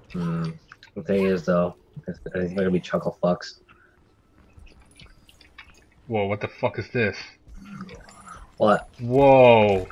Hmm. The thing is, though, I think they're gonna be chuckle fucks. Whoa, what the fuck is this? What? Whoa.